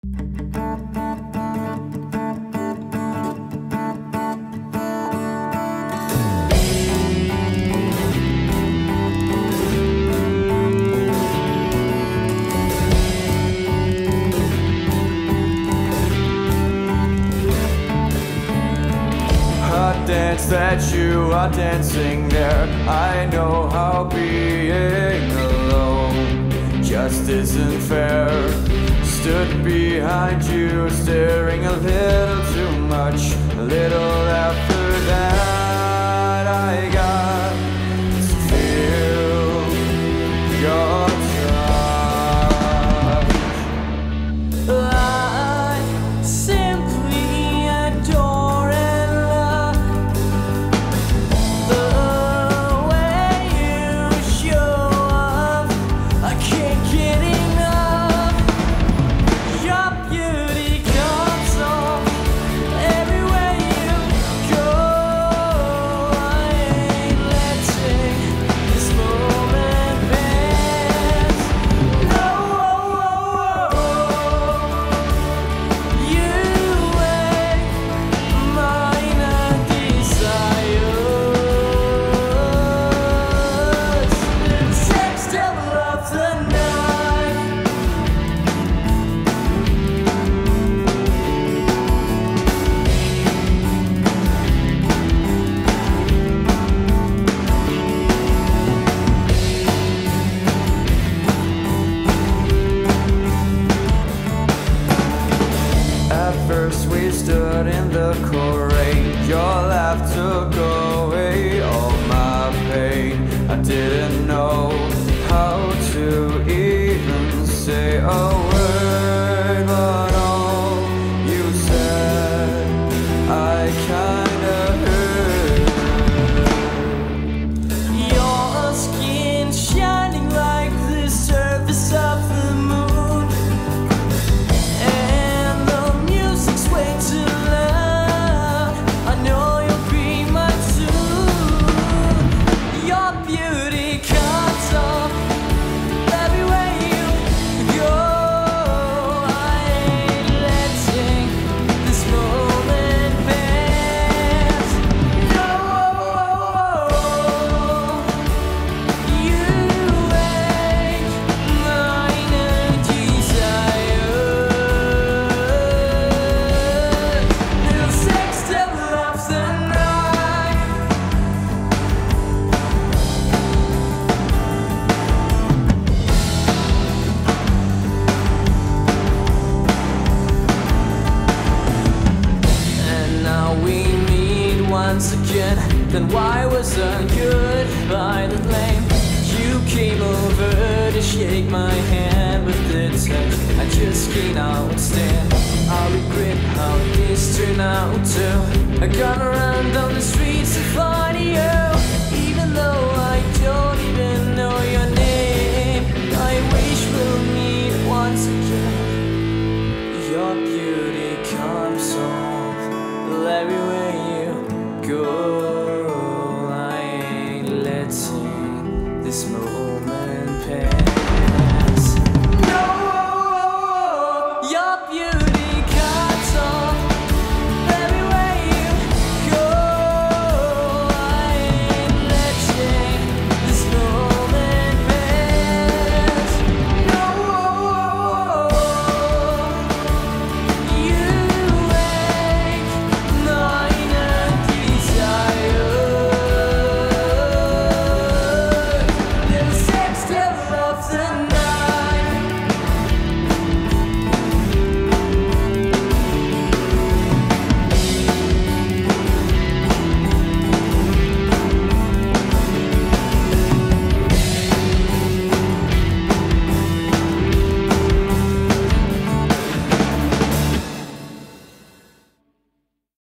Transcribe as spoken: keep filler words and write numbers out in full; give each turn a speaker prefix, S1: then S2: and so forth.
S1: Dance that you are dancing there. I know how being alone just isn't fair. Stood behind you, staring a little too much. A little after that, I got to feel your touch.
S2: I simply adore and love the way you show up. I can't get enough. Your beauty comes on everywhere you go. I ain't letting this moment pass. No, you ain't mine desires. Sex devil of the night.
S1: At first we stood in the cold rain. Your laugh took away all my pain. I didn't know how to even say a word, but all you said I kinda heard.
S2: Your skin shining like the surface of the moon, and the music's way too loud. I know you'll be mine soon. Your beauty comes off everywhere you go. I ain't letting this moment pass. No, you ain't mine desires. Little sex devil of the night. And now we meet once again. Then why wasn't goodbye the blame? You came over to shake my hand with the touch I just cannot stand. I regret how this turned out too. I gone around on the streets to find you, even though I don't even know your name. I wish we'll meet once again. Your beauty comes on everywhere you go. I ain't letting this moment pass. No, your beauty